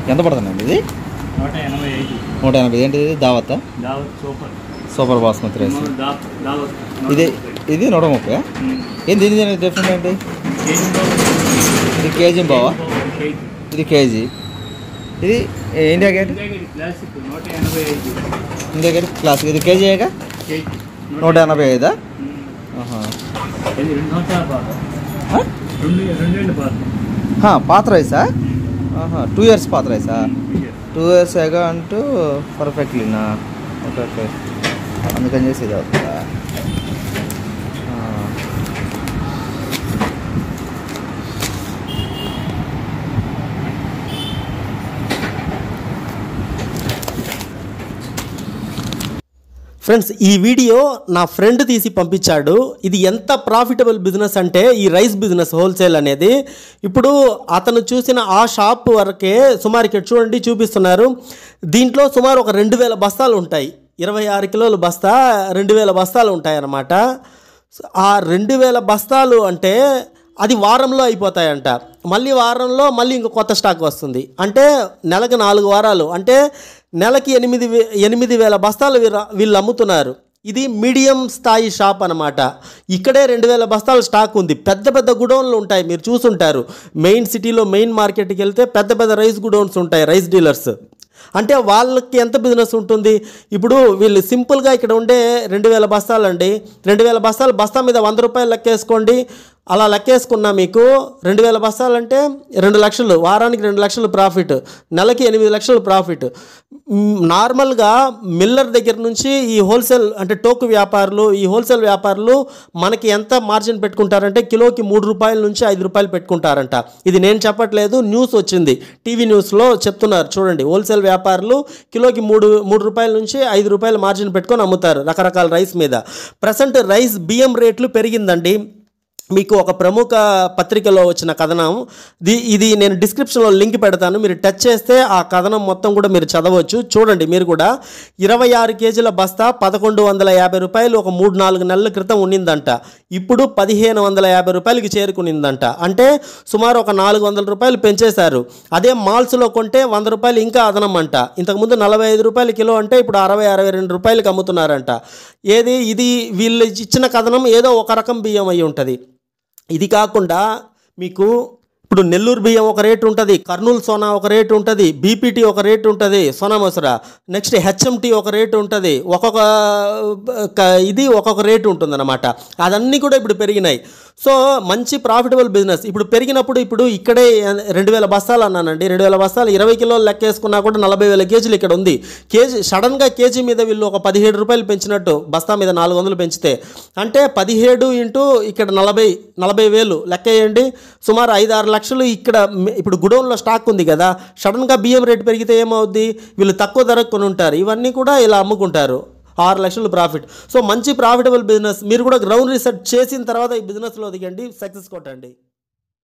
ఎంత పడుతుందండి ఇది? 185. ఏంటిది? దావత్ సూపర్ బాస్మతి రైస్. ఇది 130. ఏంటి దీని డిఫరెంట్ ఏంటి? ఇది కేజీ బావా? ఇది కేజీ. ఇది ఇండియా గేట్ క్లాసిక్. ఇది కేజీగా 185. పాత రైసా? 2 years పాత రైసా? 2 years ఏగా అంటూ పర్ఫెక్ట్లీనా? ఓకే. అందుకని చేసి ఇది అవుతుందా? ఫ్రెండ్స్, ఈ వీడియో నా ఫ్రెండ్ తీసి పంపించాడు. ఇది ఎంత ప్రాఫిటబుల్ బిజినెస్ అంటే ఈ రైస్ బిజినెస్ హోల్సేల్ అనేది. ఇప్పుడు అతను చూసిన ఆ షాప్ వరకే సుమారు ఇక్కడ చూడండి చూపిస్తున్నారు. దీంట్లో సుమారు ఒక 2000 బస్తాలు ఉంటాయి. 26 కిలోల బస్తా 2000 బస్తాలు ఉంటాయి అన్నమాట. ఆ 2000 బస్తాలు అంటే అది వారంలో అయిపోతాయంట. మళ్ళీ వారంలో మళ్ళీ ఇంకో కొత్త స్టాక్ వస్తుంది. అంటే నెలకు 4 వారాలు, అంటే నెలకి 8,000 బస్తాలు వీళ్ళు అమ్ముతున్నారు. ఇది మీడియం స్థాయి షాప్ అనమాట. ఇక్కడే 2000 బస్తాలు స్టాక్ ఉంది. పెద్ద పెద్ద గుడౌన్లు ఉంటాయి, మీరు చూసుంటారు. మెయిన్ సిటీలో మెయిన్ మార్కెట్కి వెళ్తే పెద్ద పెద్ద రైస్ గుడౌన్స్ ఉంటాయి, రైస్ డీలర్స్. అంటే వాళ్ళకి ఎంత బిజినెస్ ఉంటుంది? ఇప్పుడు వీళ్ళు సింపుల్గా ఇక్కడ ఉండే 2000 బస్తాలు అండి. 2000 బస్తాలు బస్తా మీద 100 రూపాయలు లెక్కేసుకోండి. అలా లెక్కేసుకున్నా మీకు 2000 బస్తాలు అంటే 2 లక్షలు, వారానికి 2 లక్షలు ప్రాఫిట్, నెలకి 8 లక్షలు ప్రాఫిట్. నార్మల్గా మిల్లర్ దగ్గర నుంచి ఈ హోల్సేల్ అంటే టోకు వ్యాపారులు, ఈ హోల్సేల్ వ్యాపారులు మనకి ఎంత మార్జిన్ పెట్టుకుంటారంటే కిలోకి 3 రూపాయల నుంచి 5 రూపాయలు పెట్టుకుంటారంట. ఇది నేను చెప్పట్లేదు, న్యూస్ వచ్చింది, టీవీ న్యూస్లో చెప్తున్నారు చూడండి. హోల్సేల్ వ్యాపారులు కిలోకి 3 రూపాయల నుంచి 5 రూపాయలు మార్జిన్ పెట్టుకొని అమ్ముతారు రకరకాల రైస్ మీద. ప్రజెంట్ రైస్ బియ్యం రేట్లు పెరిగిందండి. మీకు ఒక ప్రముఖ పత్రికలో వచ్చిన కథనం ఇది నేను డిస్క్రిప్షన్లో లింక్ పెడతాను, మీరు టచ్ చేస్తే ఆ కథనం మొత్తం కూడా మీరు చదవచ్చు. చూడండి మీరు కూడా. 26 కేజీల బస్తా 1150 రూపాయలు ఒక 3-4 నెలల క్రితం ఉండిందంట. ఇప్పుడు 1550 రూపాయలకి చేరుకునిందంట. అంటే సుమారు ఒక 400 రూపాయలు పెంచేశారు. అదే మాల్స్లో కొంటే 100 రూపాయలు ఇంకా అదనం అంట. ఇంతకుముందు 45 రూపాయల కిలో అంటే ఇప్పుడు 60-62 రూపాయలకి అమ్ముతున్నారంట. ఇది వీళ్ళు ఇచ్చిన కథనం ఏదో ఒక రకం బియ్యం అయి ఉంటుంది. ఇది కాకుండా మీకు ఇప్పుడు నెల్లూరు బియ్యం ఒక రేటు ఉంటుంది, కర్నూలు సోనా ఒక రేటు ఉంటుంది, బీపీటీ ఒక రేటు ఉంటుంది, సోనా మసూరా, నెక్స్ట్ హెచ్ఎంటీ ఒక రేటు ఉంటుంది. ఒక్కొక్క రేటు ఉంటుందన్నమాట. అదన్నీ కూడా ఇప్పుడు పెరిగినాయి. సో మంచి ప్రాఫిటబుల్ బిజినెస్. ఇప్పుడు పెరిగినప్పుడు ఇప్పుడు ఇక్కడే 2000 బస్తాలు అన్నానండి. 2000 బస్తాలు 20 కిలోలు లెక్కేసుకున్నా కూడా 40,000 కేజీలు ఇక్కడ ఉంది. సడన్గా కేజీ మీద వీళ్ళు ఒక 17 రూపాయలు పెంచినట్టు, బస్తా మీద 400 పెంచితే అంటే 17 ఇంటూ ఇక్కడ 40,000 లెక్క వేయండి. సుమారు 5-6 లక్షలు ఇక్కడ. ఇప్పుడు గుడౌన్లో స్టాక్ ఉంది కదా, సడన్గా బియ్యం రేటు పెరిగితే ఏమవుద్ది? వీళ్ళు తక్కువ ధరకు కొని ఉంటారు, ఇవన్నీ కూడా ఇలా అమ్ముకుంటారు. 6 లక్షలు ప్రాఫిట్. సో మంచి ప్రాఫిటబుల్ బిజినెస్. మీరు కూడా గ్రౌండ్ రీసెర్చ్ చేసిన తర్వాత ఈ బిజినెస్లో దిగండి, సక్సెస్ కొట్టండి.